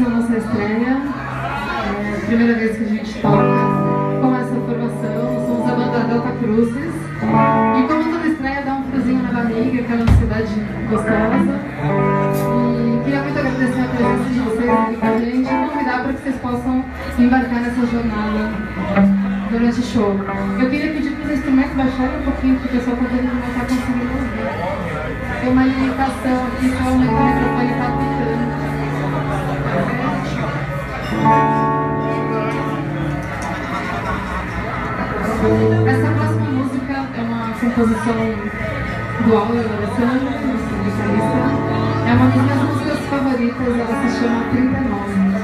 a nossa estreia. É a primeira vez que a gente toca com essa formação. Somos a banda Delta Crucis. E como toda estreia, dá um friozinho na barriga, aquela ansiedade gostosa. E queria muito agradecer a presença de vocês aqui com a gente e convidar para que vocês possam embarcar nessa jornada durante o show. Eu queria pedir para os instrumentos baixarem um pouquinho, porque o pessoal está vendo que não está conseguindo ouvir. Tem uma limitação aqui, só o microfone está tocando. Essa próxima música é uma composição do Auler Alessandro, nosso guitarrista. É uma das minhas músicas favoritas, ela se chama 39.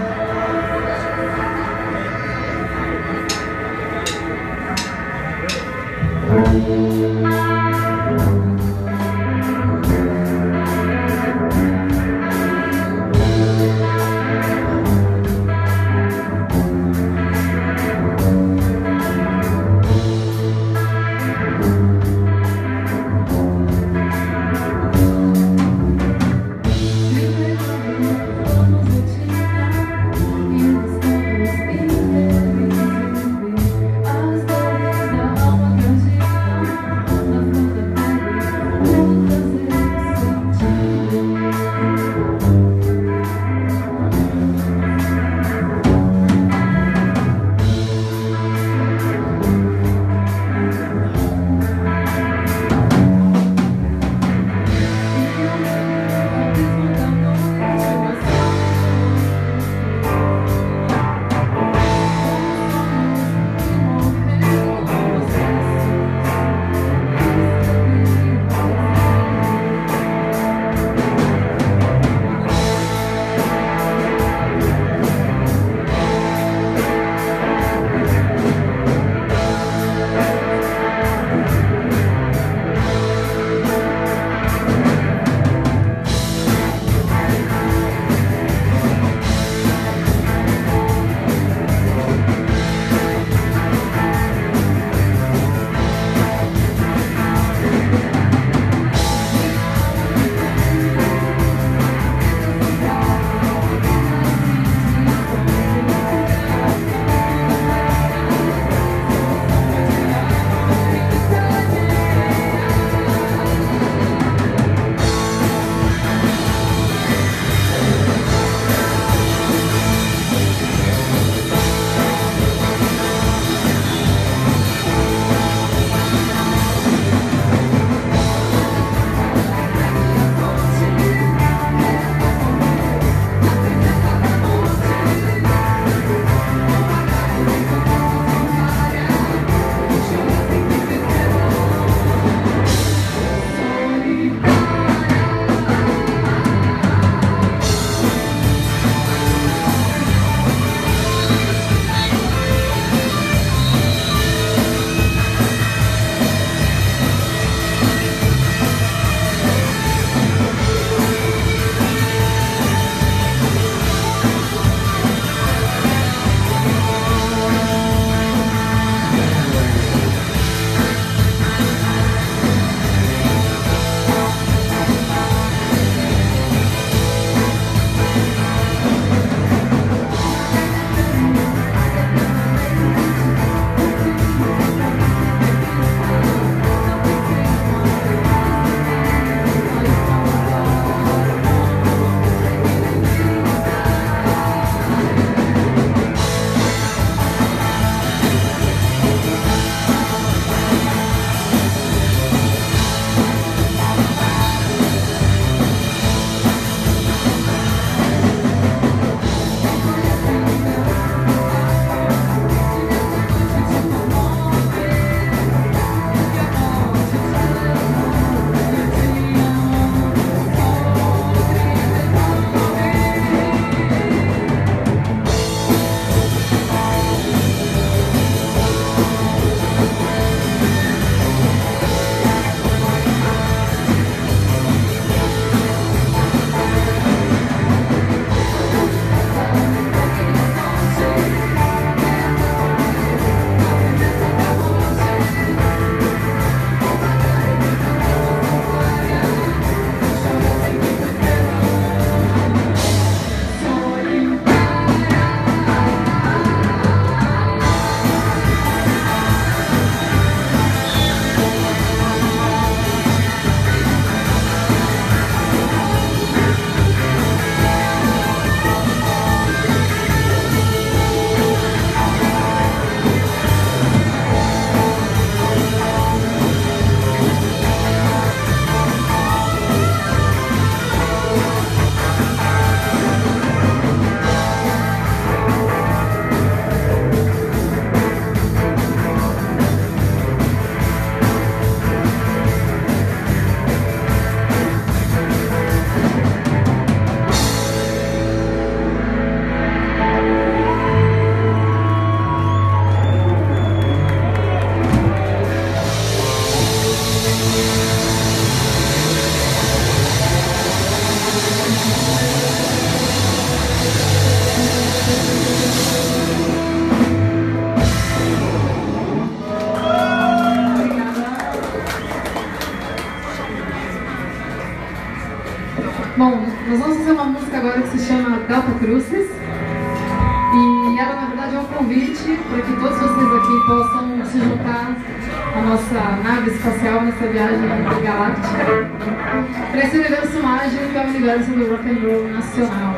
Delta Crucis. E era, na verdade, um convite para que todos vocês aqui possam se juntar à nossa nave espacial nessa viagem galáctica para esse universo mágico que é o universo do rock and roll nacional.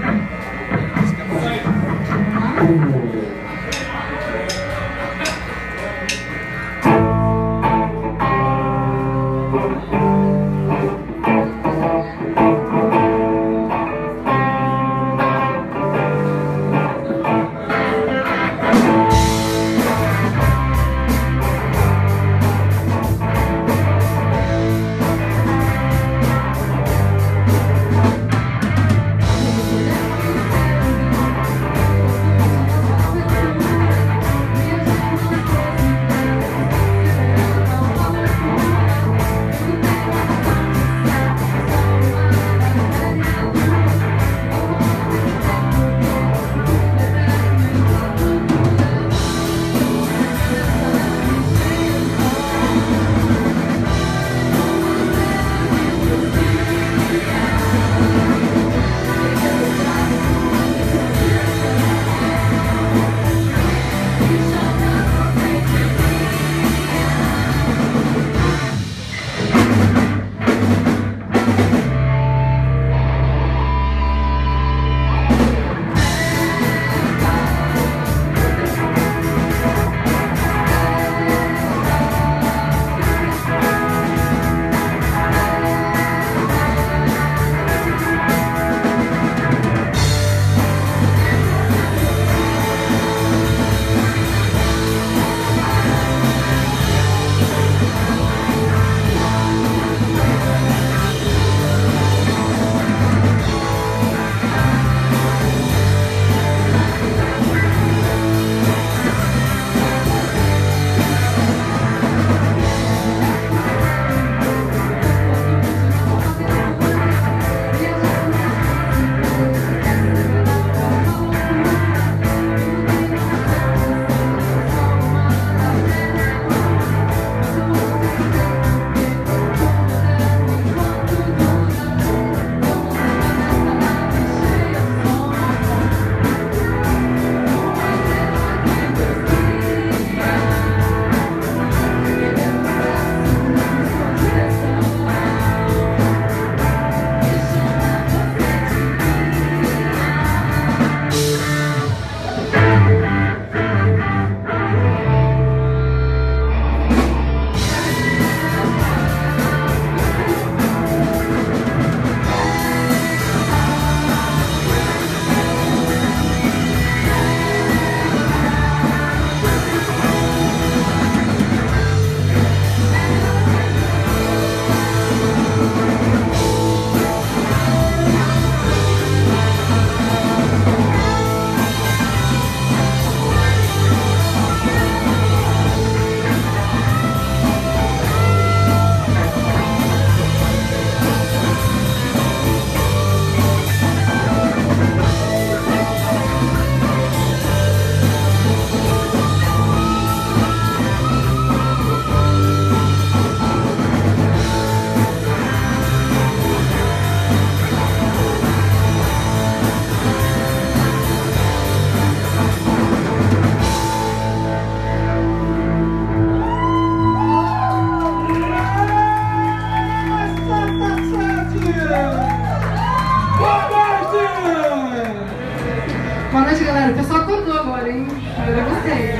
Boa noite, galera. O pessoal acordou agora, hein? Eu gostei.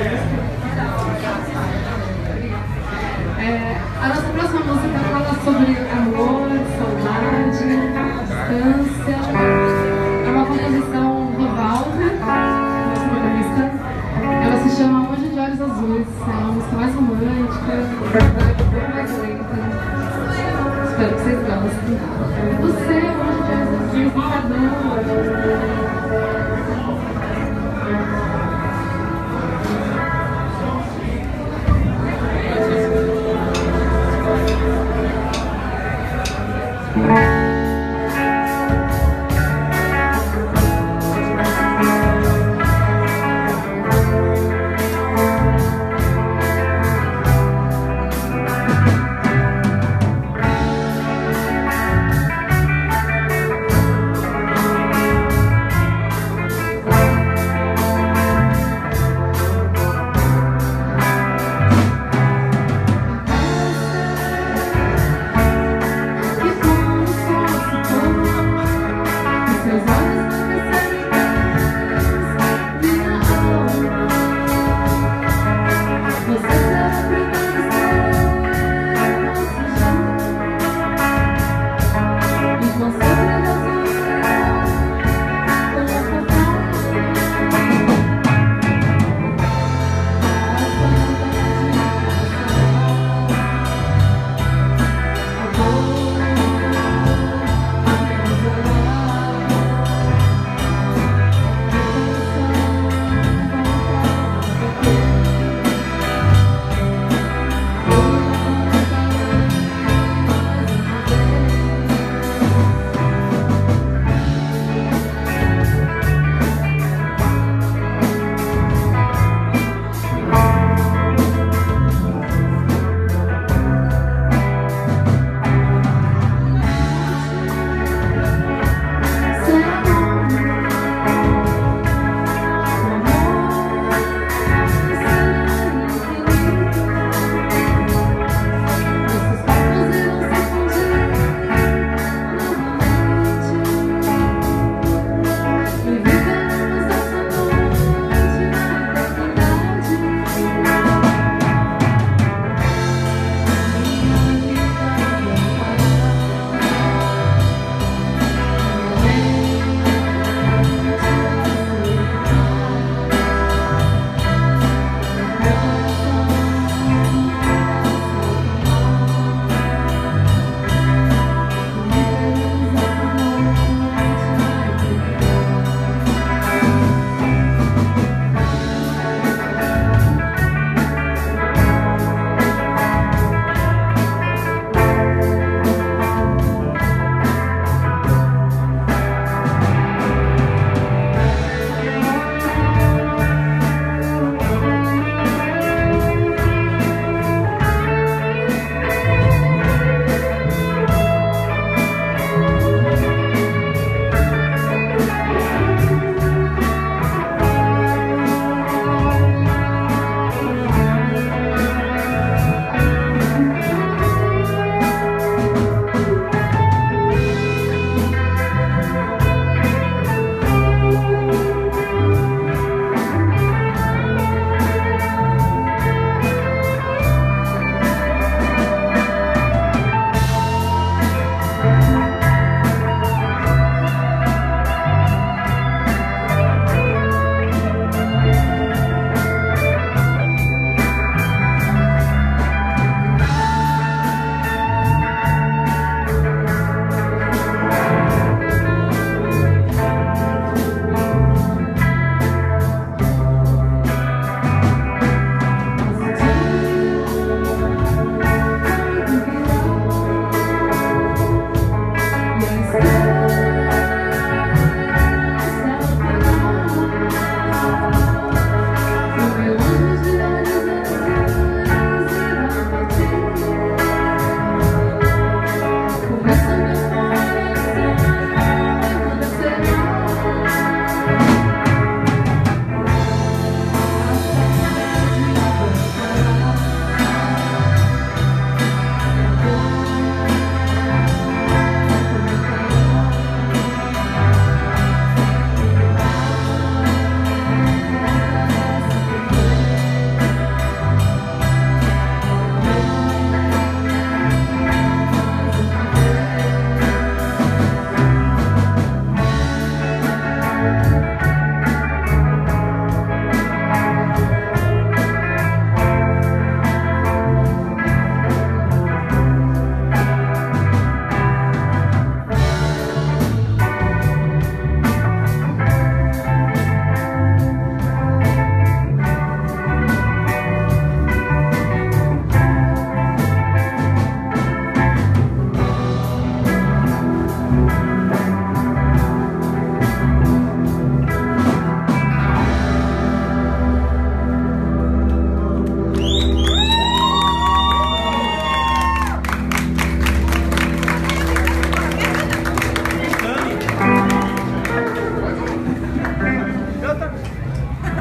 A nossa próxima música fala sobre amor, saudade, distância. É uma composição do Walter, nosso vocalista. Ela se chama Anjo de Olhos Azuis. É uma música mais romântica, mais lenta. Espero que vocês gostem. Você é um anjo de olhos azuis, perdão.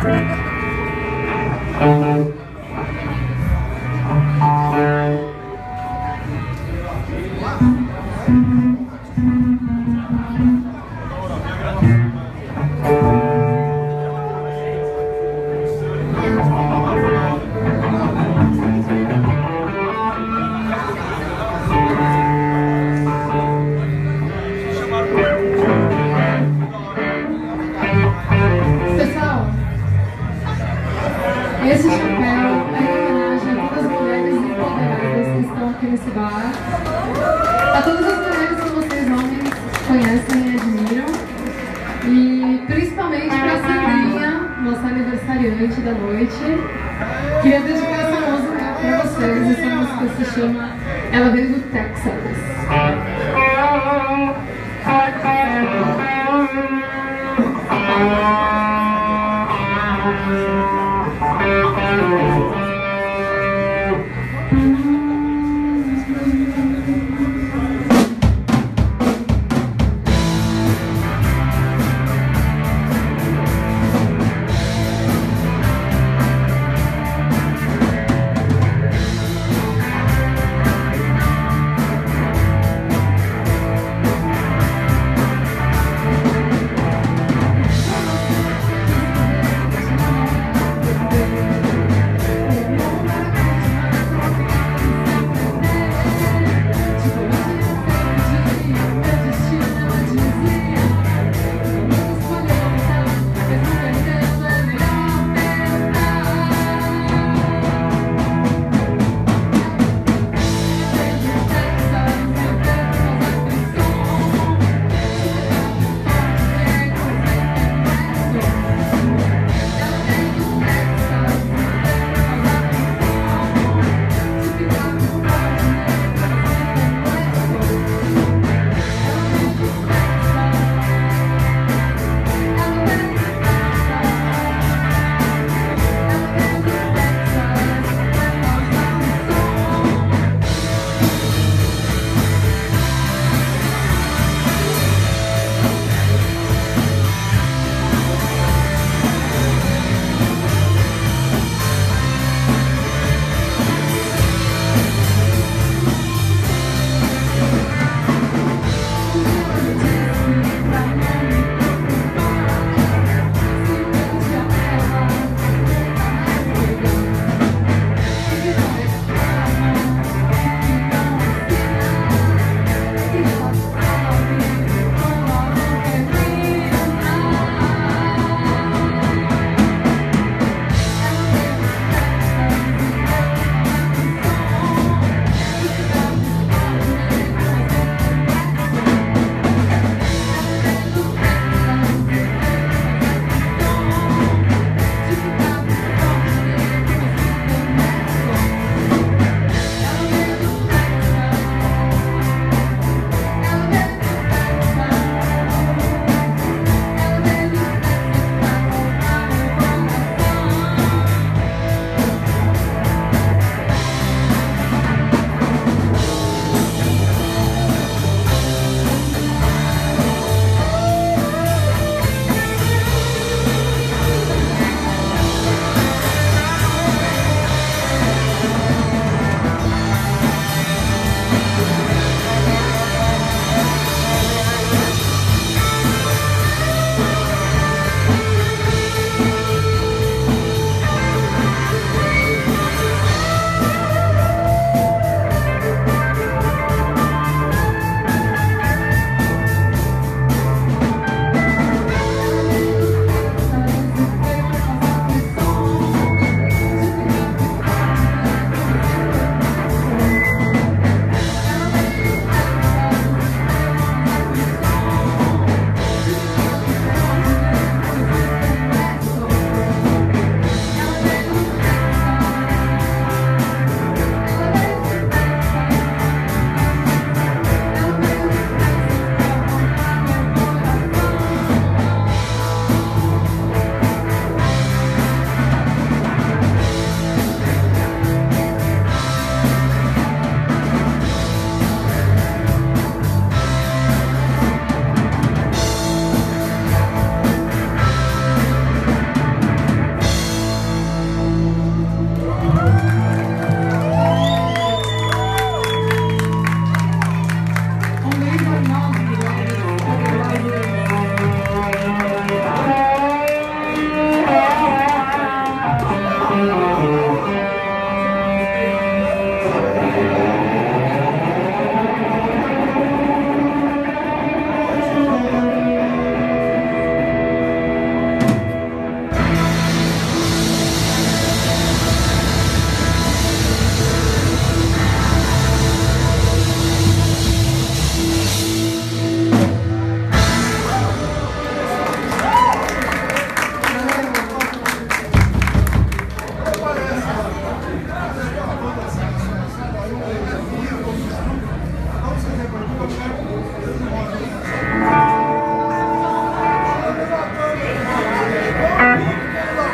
Esse chapéu é em homenagem a todas as mulheres empoderadas que estão aqui nesse bar, a todas as mulheres que vocês homens conhecem e admiram, e principalmente para a Sandrinha, nossa aniversariante da noite. Queria dedicar essa música para vocês. Essa música se chama Ela Veio do Texas.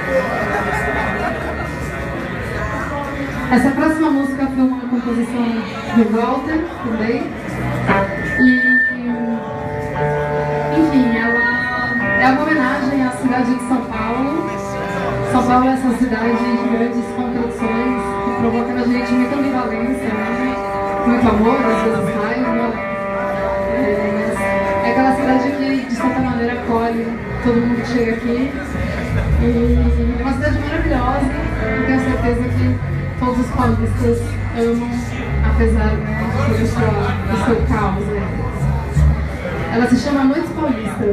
Essa próxima música foi uma composição do Walter também. Enfim, ela é uma homenagem à cidade de São Paulo. São Paulo é essa cidade de grandes contradições que provoca na gente muita ambivalência, né? Muito amor, às vezes raiva. É aquela cidade que, de certa maneira, acolhe todo mundo que chega aqui. E é uma cidade maravilhosa. Eu tenho certeza que todos os paulistas amam, apesar, né, do seu caos. Né? Ela se chama Noites Paulistas.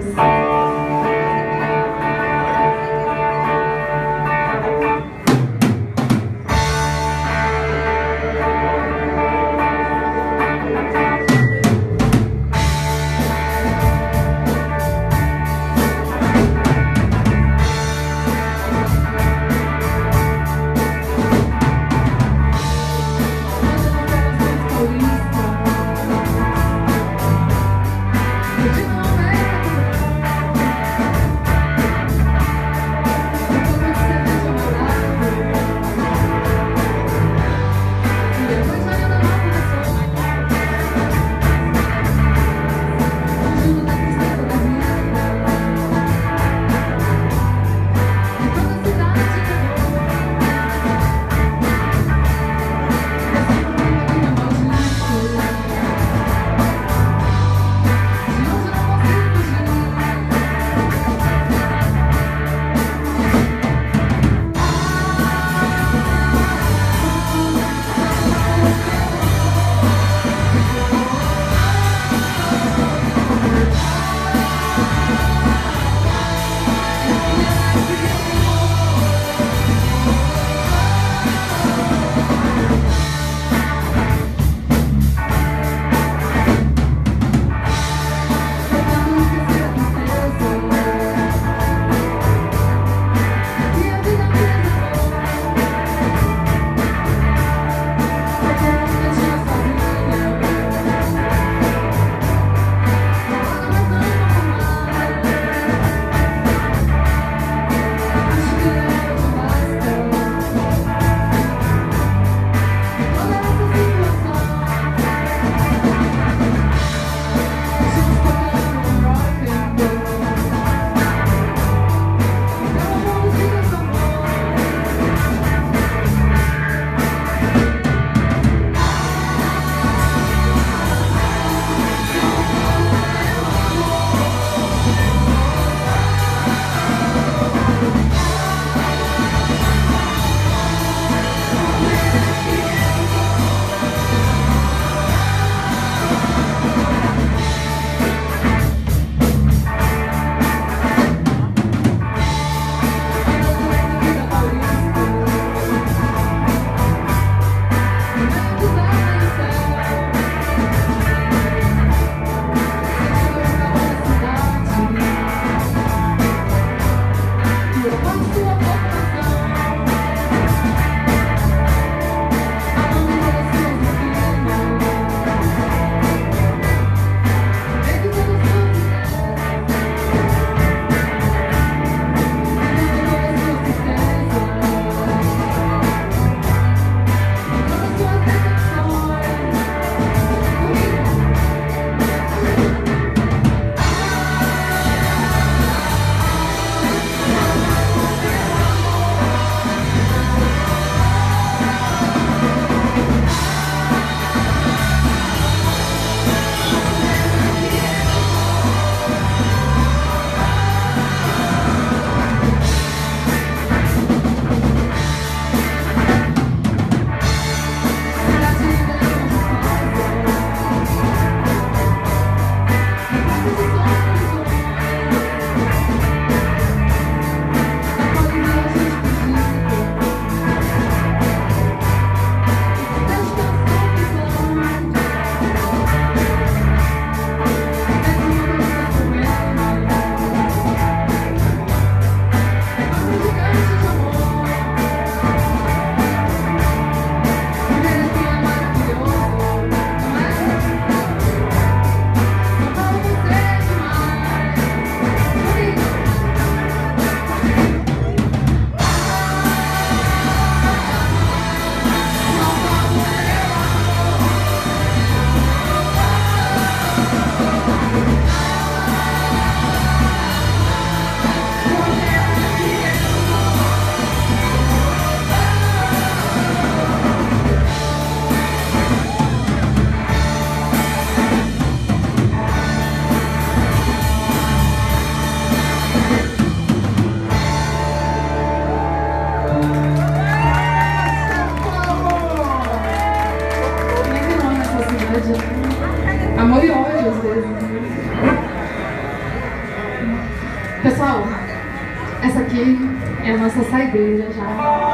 É a nossa saideira já.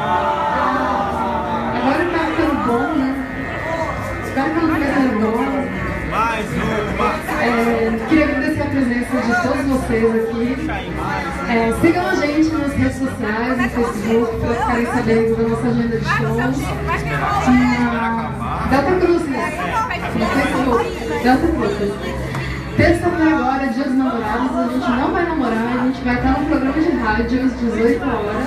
Agora tá ficando bom, né? Espero que não fique nervosa. Queria agradecer a presença de todos vocês aqui. Sigam a gente nas redes sociais, no Facebook, para ficarem sabendo da nossa agenda de shows. Delta Cruz, no Facebook. Delta Cruz. Terça-feira agora, Dia dos Namorados, a gente não vai namorar, a gente vai estar num programa de rádio às 18 horas.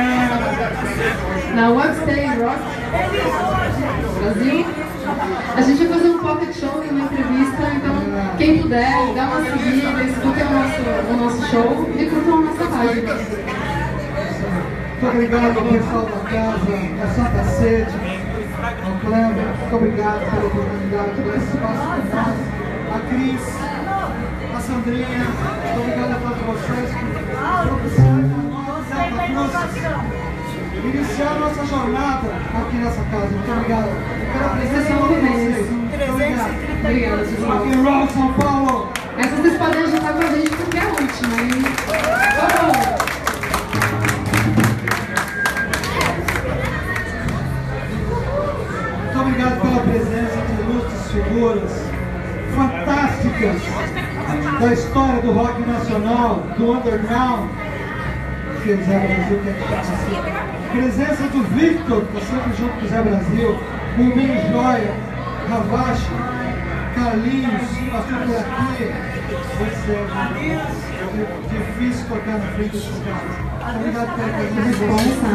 Na Webstay Rock Brasil. A gente vai fazer um pocket show e uma entrevista, então quem puder, dá uma seguida, escutem o nosso show e curtam a nossa página. Muito obrigado ao pessoal da casa, a Santa Sede, ao Cleber, muito obrigado pela oportunidade, pelo espaço para nós, a Cris, a Sandrinha, muito obrigado a todos vocês por propiciarem iniciar a nossa jornada aqui nessa casa. Muito obrigado. Eu quero agradecer a todos vocês. Muito obrigado. Obrigada, Rock and Roll São Paulo. Essa vocês podem ajudar com a gente porque é a última, hein? Muito obrigado pela presença de ilustres figuras fantásticas da história do rock nacional, do underground, que é o Zé Brasil, que é assim. Presença do Victor, que está sempre junto com o Zé Brasil, Mumim Joia, Ravache, Carlinhos, passou por aqui. É difícil tocar na frente desses caras. Obrigado pela presença.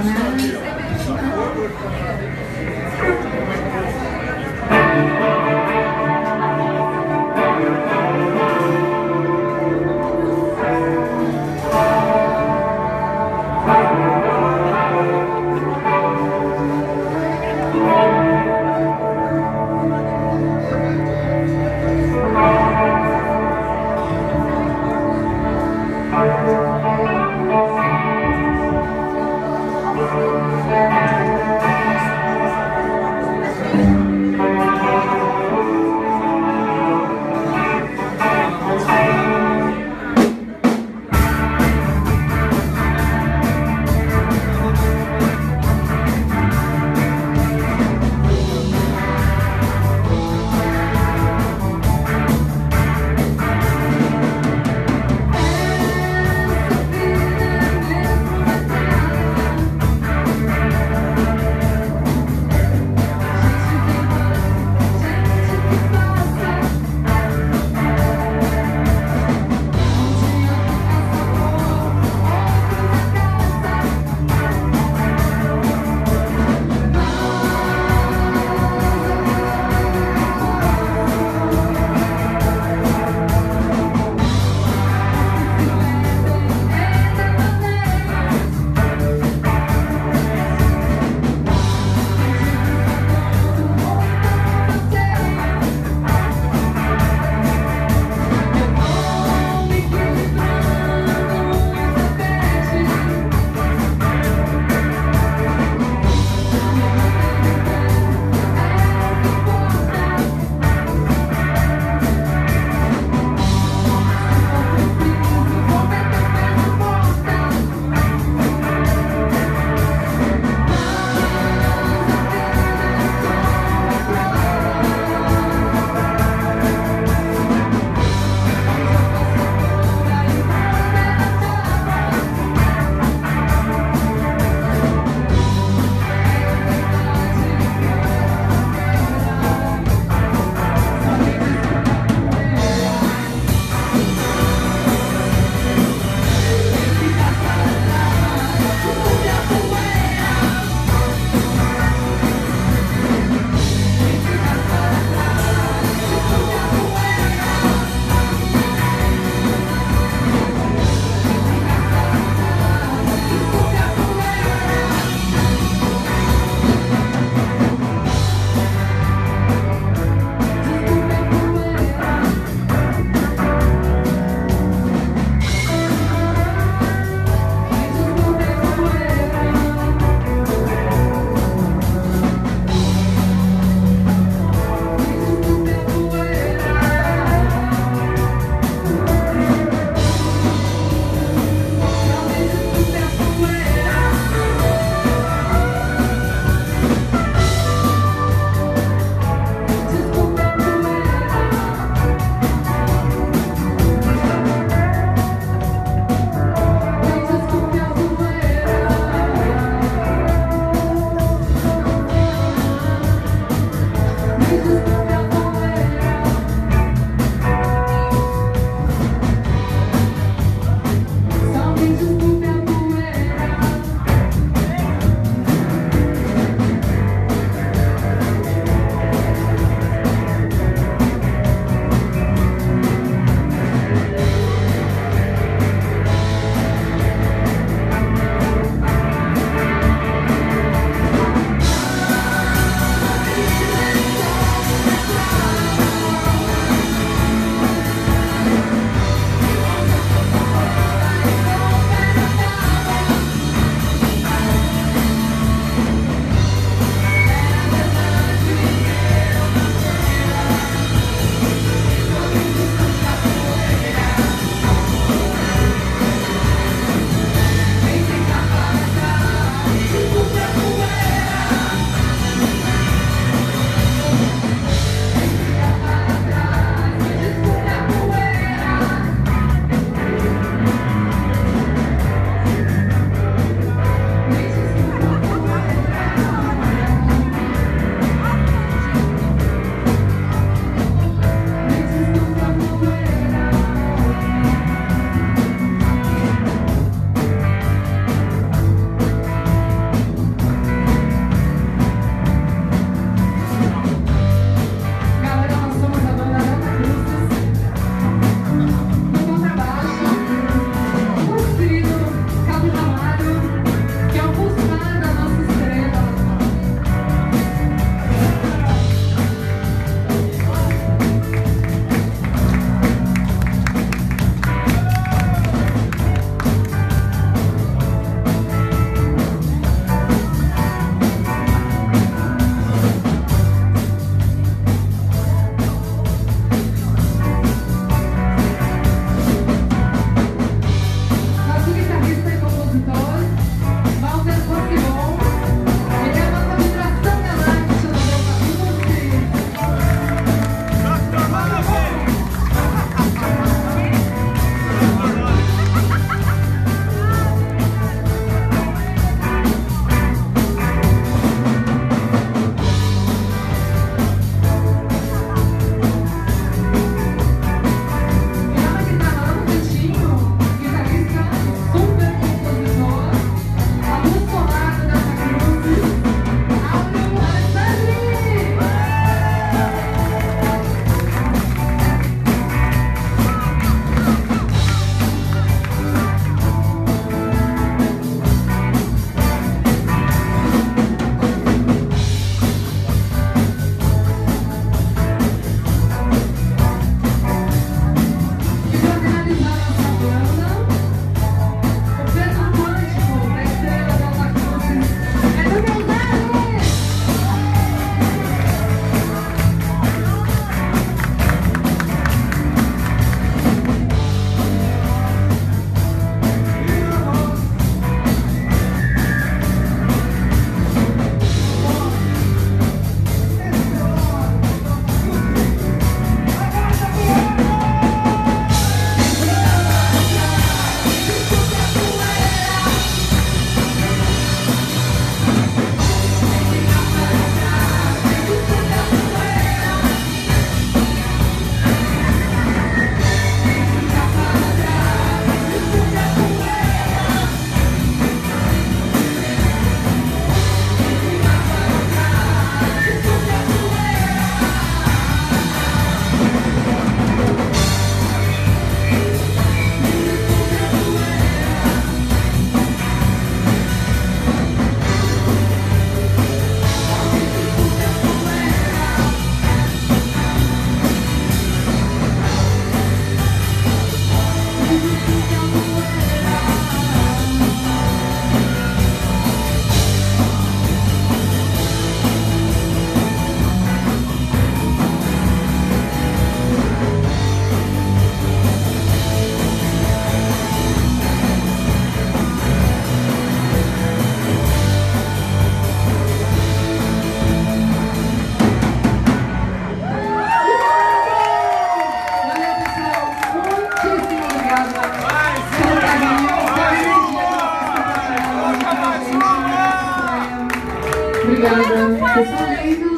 Obrigada. Vocês são lindos.